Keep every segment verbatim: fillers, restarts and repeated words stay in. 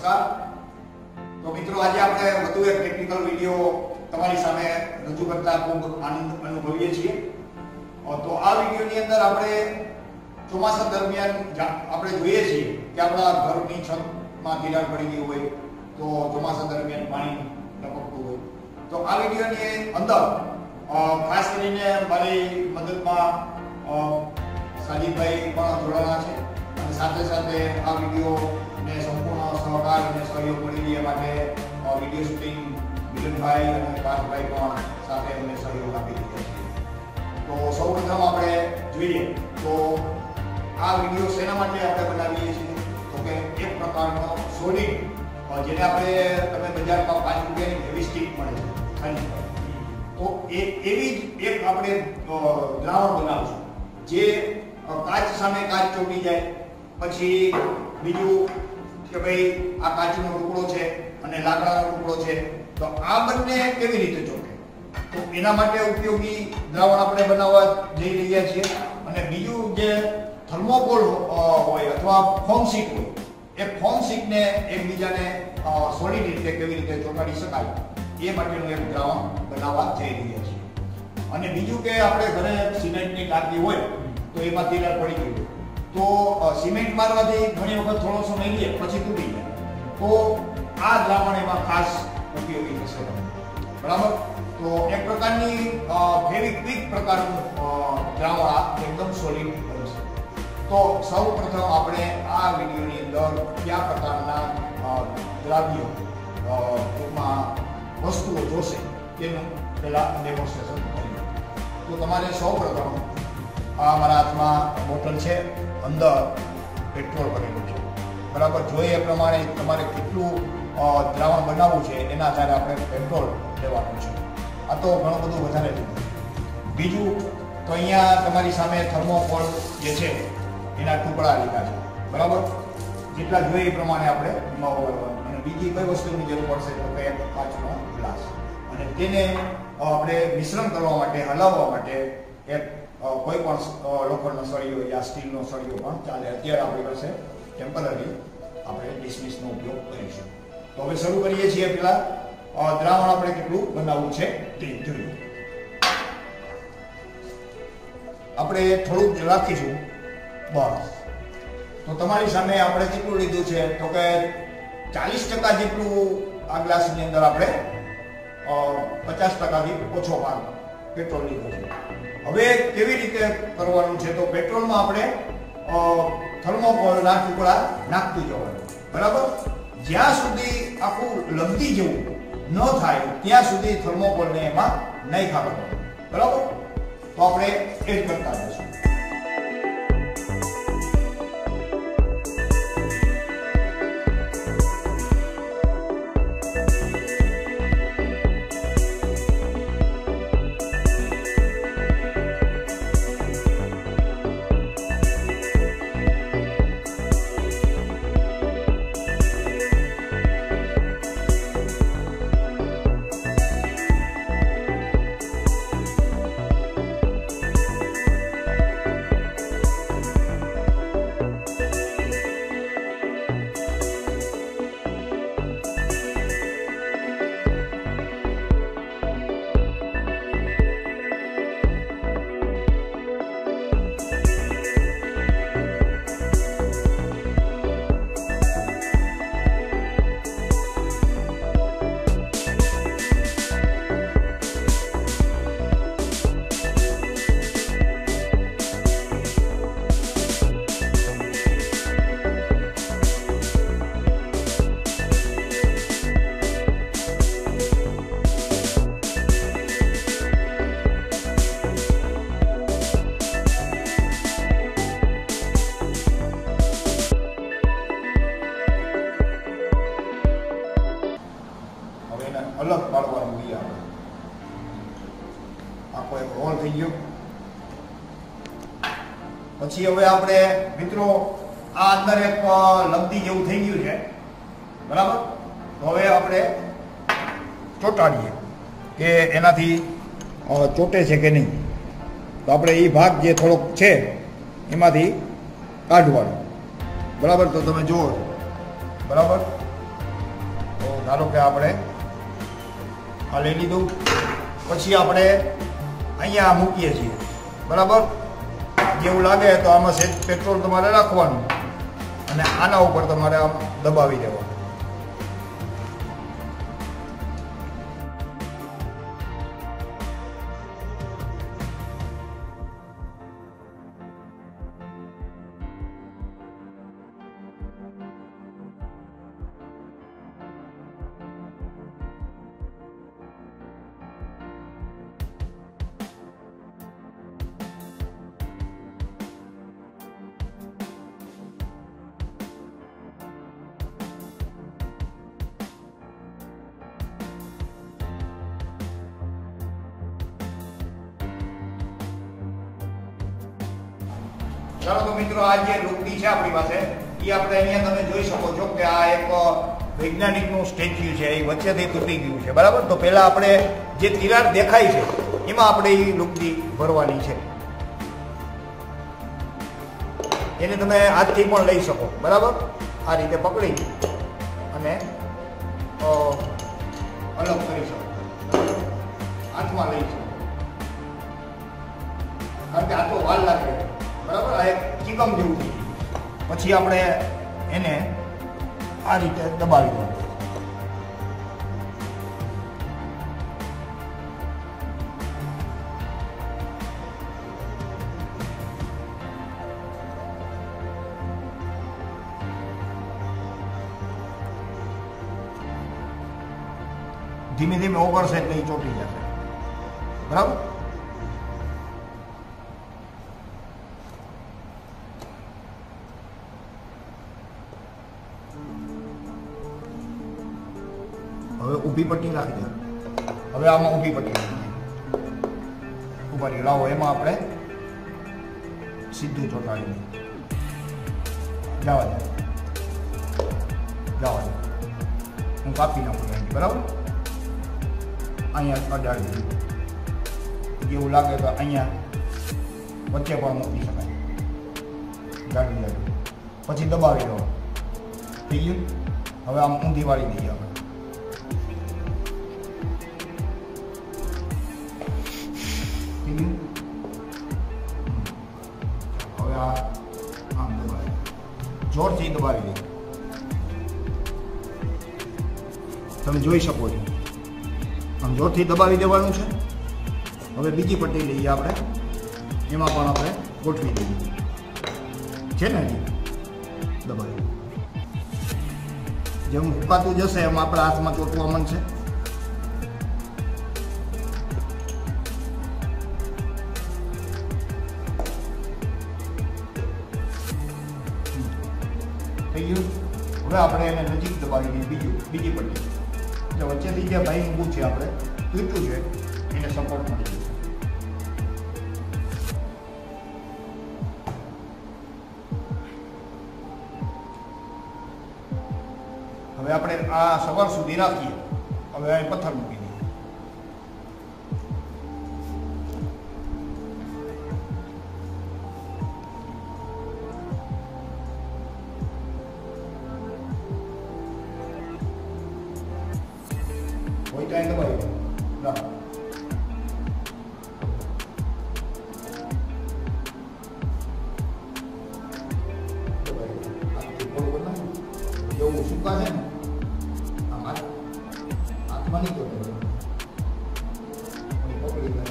નમસ્કાર. તો મિત્રો, આજે આપણે વધુ એક ટેકનિકલ વિડીયો તમારી સામે રજૂ કરતા ખૂબ આનંદ અનુભવીએ છીએ. તો આ વિડીયોની અંદર આપણે ચોમાસા દરમિયાન આપણે જોઈએ છીએ કે આપણા ઘરની છતમાં તિરાડ પડી ગઈ હોય તો ચોમાસા દરમિયાન પાણી ટપકતું હોય. તો આ વિડીયોની અંદર ખાસ કરીને મારી મદદમાં સાજીદભાઈ પણ જોડાણા છે અને સાથે સાથે આ વિડીયોને સંપૂર્ણ સહકાર અને સહયોગ મળી રહે માટે વિડીયો શૂટિંગ મિલનભાઈ અને પાર્થભાઈ પણ સાથે અમને સહયોગ આપી રહ્યા છે. તો સૌપ્રથમ આપણે જોઈએ તો આ વિડીયો શેના માટે આપણે બનાવીએ છીએ તો કે એક પ્રકારનો સોલિડ, જેને આપણે તમે બજારમાં પાંચ રૂપિયાની હેવી સ્ટીક મળે છે ખંડ, તો એ એવી જ એક આપણે દ્રાવણ બનાવશું જે કાચ સામે કાચ ચોટી જાય. પછી બીજું કે ભાઈ આ કાચનો ટુકડો છે અને લાકડાનો ટુકડો છે, તો આ બંને કેવી રીતે ચોટે, તો એના માટે ઉપયોગી દ્રાવણ આપણે બનાવવા જઈ રહ્યા છીએ. અને બીજું જે થર્મોકોલ હોય અથવા ફોમ શીટ હોય, એ ફોમ શીટને એકબીજાને સોલિડ રીતે કેવી રીતે ચોંટાડી શકાય એ માટેનું એક દ્રાવણ બનાવવા જઈ રહ્યા છીએ. અને બીજું કે આપણે ઘરે સિમેન્ટની ટાંકી હોય તો એમાં તિરાડ પડી ગઈ હોય તો સિમેન્ટ મારવાથી ઘણી વખત થોડો સમય લે પછી તૂટી જાય, તો આ દ્રાવણ એમાં ખાસ ઉપયોગી થશે. બરાબર. તો એક પ્રકારની ફેવિક્વિક પ્રકારનું દ્રાવણ આ એકદમ સોલિડ બનશે. તો સૌ પ્રથમ આપણે આ વિડીયોની અંદર કયા પ્રકારના દ્રાવ્યો ટૂંકમાં વસ્તુઓ જોશે તેનું પહેલા ડેમોન્સ્ટ્રેશન કરીએ. તો તમારે સૌ પ્રથમ આ મારા હાથમાં બોટલ છે, અંદર પેટ્રોલ ભરેલું છે. બરાબર. જોઈએ એ પ્રમાણે તમારે કેટલું દ્રાવણ બનાવવું છે એના આધારે આપણે પેટ્રોલ લેવાનું છે. આ તો ઘણું બધું વધારે લીધું. બીજું તો અહીંયા તમારી સામે થર્મોકોલ જે છે એના ટુકડા લીધા છે. બરાબર. જેટલા જોઈએ એ પ્રમાણે આપણે એમાં ઓગળવાનું. અને બીજી કઈ વસ્તુની જરૂર પડશે તો કે એક કાચનો ગ્લાસ, અને તેને આપણે મિશ્રણ કરવા માટે, હલાવવા માટે એક કોઈ પણ લોખંડનો સળિયો યા સ્ટીલનો સળિયો પણ ચાલે. અત્યારે આપણી પાસે ટેમ્પરરી આપણે ડિસમિસનો ઉપયોગ કરીશું. તો હવે શરૂ કરીએ છીએ. પેલા દ્રાવણ આપણે કેટલું બનાવવું છે તે જોઈએ. આપણે થોડુંક જ રાખીશું બસ. તો તમારી સામે આપણે કેટલું લીધું છે તો કે ચાલીસ ટકા જેટલું આ ગ્લાસની અંદર આપણે પચાસ ટકાથી ઓછો ભાગ પેટ્રોલ લીધો છે. હવે કેવી રીતે કરવાનું છે તો પેટ્રોલમાં આપણે થર્મોકોલના ટુકડા નાખતું જવાનું. બરાબર. જ્યાં સુધી આખું લગતી જેવું ન થાય ત્યાં સુધી થર્મોકોલને એમાં નહીં ખાવાનું. બરાબર. તો આપણે એ જ કરતા જઈશું. અલગ પાડવાનું છે. આખો એક રોલ થઈ ગયો. પછી હવે આપણે મિત્રો આ અંદર એક લગતી જેવું થઈ ગયું છે. બરાબર. તો હવે આપણે ચોટાડીએ કે એનાથી ચોટે છે કે નહીં. તો આપણે એ ભાગ જે થોડોક છે એમાંથી કાઢવાનો. બરાબર. તો તમે જુઓ. બરાબર. તો ધારો કે આપણે આ લઈ લીધું, પછી આપણે અહીંયા મૂકીએ છીએ, બરાબર. જેવું લાગે તો આમાં સેજ પેટ્રોલ તમારે રાખવાનું અને આના ઉપર તમારે આમ દબાવી દેવાનું. ચાલો તો મિત્રો, આ જે લુગડી છે આપણી પાસે, એ આપણે અહીંયા તમે જોઈ શકો છો કે આ એક વૈજ્ઞાનિકનું સ્ટેચ્યુ છે, એ વચ્ચેથી તૂટી ગયું છે, બરાબર. તો પહેલા આપણે જે તિરાડ દેખાય છે એમાં આપણે એ લુગડી ભરવાની છે. એને તમે હાથથી પણ લઈ શકો, બરાબર. આ રીતે પકડી અને અલગ કરી શકો, હાથમાં લઈ શકો, કારણ કે આ તો વાર લાગે, બરાબર. આ એક ચીકમ જેવું છે. પછી આપણે એને આ રીતે દબાવી દઈએ. ધીમે ધીમે ઓગળશે એટલે એ ચોટી જશે, બરાબર. હવે ઊભી પટ્ટી નાખી દે. હવે આમાં ઊભી પટ્ટી નાખી ઉભા રહી લાવો. એમાં આપણે સીધું ચોટાડીએ. જવા દે, જવા દે. હું કાપી નાખું એની, બરાબર. અહીંયા અડાડી દઉં. જેવું લાગે તો અહીંયા વચ્ચે પણ મૂકી શકાય. જાડી જાડી પછી દબાવી દો. થઈ ગયું. હવે આમ ઊંધી વાળી દઈએ આપણે. હવે આ આમ દબાવી, જોરથી દબાવી દઈએ. તમે જોઈ શકો છો, આમ જોરથી દબાવી દેવાનું છે. હવે બીજી પટ્ટી લઈએ આપણે, એમાં પણ આપણે ગોઠવી દઈએ છે ને. હજી દબાવી, જેમ હુકાતું જશે એમ આપણા હાથમાં ચોટવા માંડશે. થઈ ગયું. હવે આપણે એને નજીક દબાવી દઈએ બીજું બીજી પટ્ટી, એટલે વચ્ચેથી જે ભાઈ ઊભું છે આપણે તૂટ્યું છે એને સપોર્ટ મળી જશે. હવે આપણે આ સવાર સુધી રાખીએ. હવે અહીં પથ્થર મૂકી દઈએ. કોઈ તો અહીં દબાવી દે. ના જેવું સુકા છે ને આમાં હાથમાં નહીં તો પકડી જાય.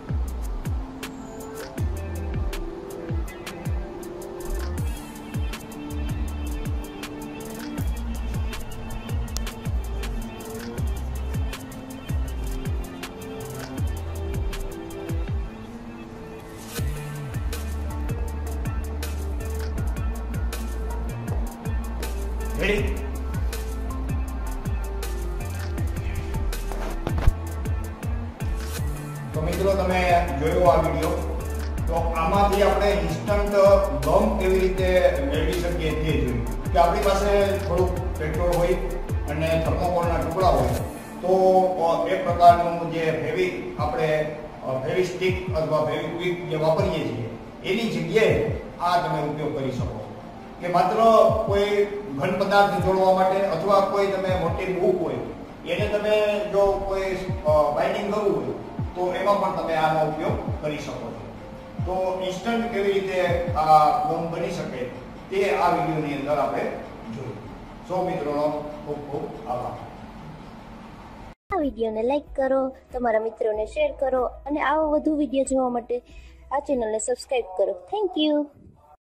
રેડી. તો મિત્રો, તમે જોયો આ વિડીયો, તો આમાંથી આપણે ઇન્સ્ટન્ટ ગમ કેવી રીતે મેળવી શકીએ તે જોયું. કે આપણી પાસે થોડુંક પેટ્રોલ હોય અને થર્મોકોલના ટુકડા હોય તો એ પ્રકારનું જે ફેવી આપણે ફેવી સ્ટિક અથવા ફેવી ક્વિક જે વાપરીએ છીએ એની જગ્યાએ આ તમે ઉપયોગ કરી શકો. કે માત્ર કોઈ ઘન પદાર્થ જોડવા માટે અથવા કોઈ તમે મોટી બુક હોય એને તમે જો કોઈ બાઇન્ડિંગ કરવું હોય તો એમાં પણ તમે આનો ઉપયોગ કરી શકો છો. તો ઇન્સ્ટન્ટ કેવી રીતે આ બોમ્બ બની શકે તે આ વિડીયોની અંદર આપણે જોયું. સો મિત્રોનો ખૂબ ખૂબ આભાર. આ વિડીયોને લાઈક કરો, તમારા મિત્રોને શેર કરો અને આવા વધુ વિડીયો જોવા માટે આ ચેનલને સબસ્ક્રાઇબ કરો. Thank you.